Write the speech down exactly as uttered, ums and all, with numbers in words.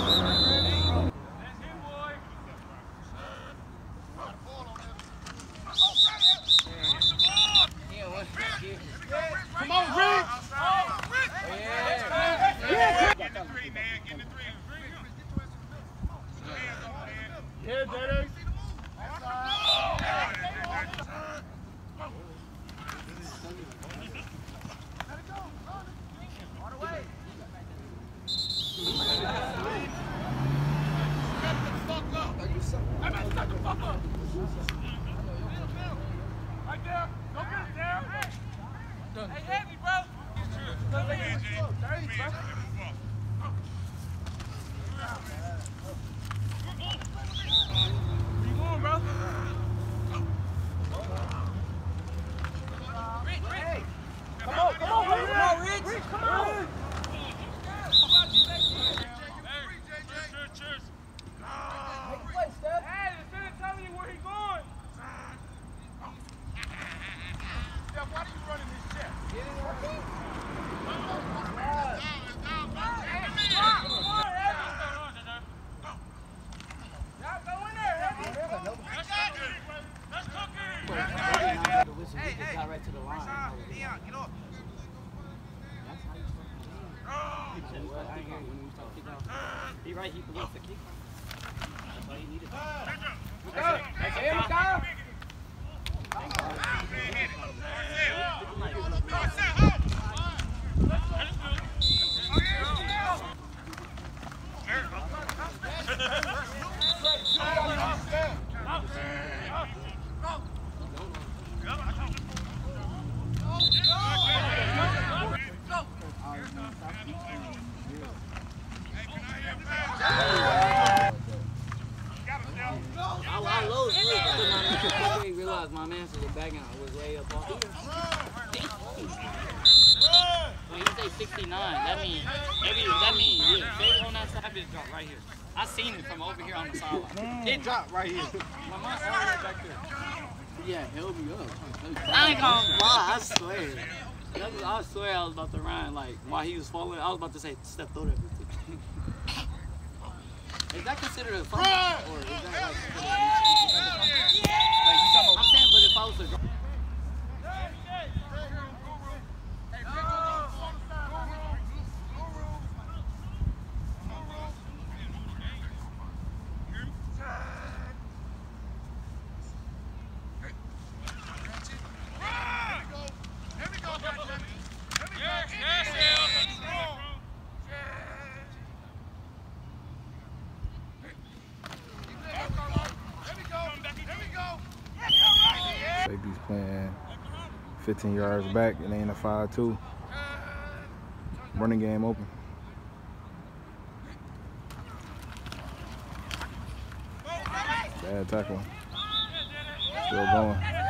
Come on, Rick! Yeah. Get the three, man. Get the three. Yeah, Daddy. Right there. Go get it, Darryl. Hey, heavy, bro. There you go. Where you going, bro? Rich, Rich. Come on, come on, Rich. Come on, Rich. Rich, come on. Hey, the center telling you where he's going. Steph, why are you running this check? Get in there, kid. Hey, hey, got right to the line. Leon, get off. That's how you start the game. He right, he believes the kick. That's all he needed. Hey, Kyle. I didn't realize my man was back and I was way up off here. When you say sixty-nine, that means maybe that means yeah, they on that side it dropped right here. I seen it from over here on the sideline. It dropped right here. My mom's all the way back there. Yeah, held me up. I ain't gonna lie, I swear. That was, I swear I was about to run like while he was falling. I was about to say step through everything. Is that considered a fumble or is that like considered a yeah! I'm saying, but if I was to drop. Baby's playing fifteen yards back and they in a five two. Running game open. Bad tackle. Still going.